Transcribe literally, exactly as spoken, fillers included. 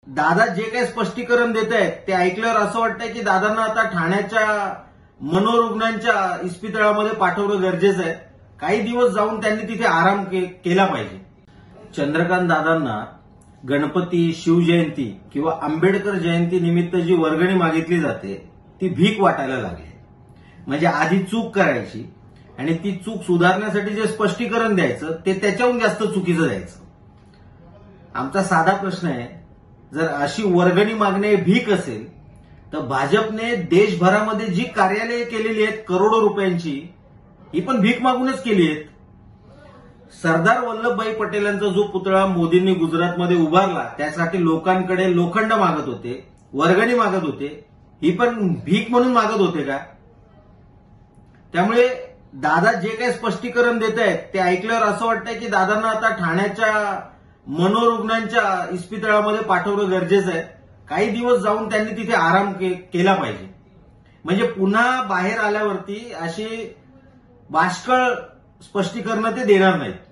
दादा जे काही स्पष्टीकरण देत आहेत ते ऐकल्यावर असं वाटतंय की दादांना आता ठाण्याच्या मनोरुग्णांच्या इस्पितळामध्ये पाठवणं गरजेचं आहे. काही दिवस जाऊन त्यांनी तिथे आराम के, केला पाहिजे. चंद्रकांत दादांना गणपती, शिवजयंती किंवा आंबेडकर जयंती निमित्त जी वर्गणी मागितली जाते ती भीक वाटायला लागली. म्हणजे आधी चूक करायची आणि ती चूक सुधारण्यासाठी जे स्पष्टीकरण द्यायचं ते त्याच्याहून जास्त चुकीचं द्यायचं. आमचा साधा प्रश्न आहे, जर अशी वर्गणी मागणे भीक असेल तर भाजपने देशभरामध्ये जी कार्यालये केलेली आहेत करोडो रुपयांची, ही पण भीक मागूनच केली आहेत. सरदार वल्लभभाई पटेलांचा जो पुतळा मोदींनी गुजरातमध्ये उभारला त्यासाठी लोकांकडे लोखंड मागत होते, वर्गणी मागत होते, ही पण भीक म्हणून मागत होते का? त्यामुळे दादा जे काही स्पष्टीकरण देत आहेत ते ऐकल्यावर असं वाटतंय की दादांना आता ठाण्याच्या मनोरुग्णांच्या इस्पितळामध्ये पाठवणं गरजेचं आहे. काही दिवस जाऊन त्यांनी तिथे आराम के, केला पाहिजे. म्हणजे पुन्हा बाहेर आल्यावरती अशी बाष्कळ स्पष्टीकरणं ते देणार नाहीत.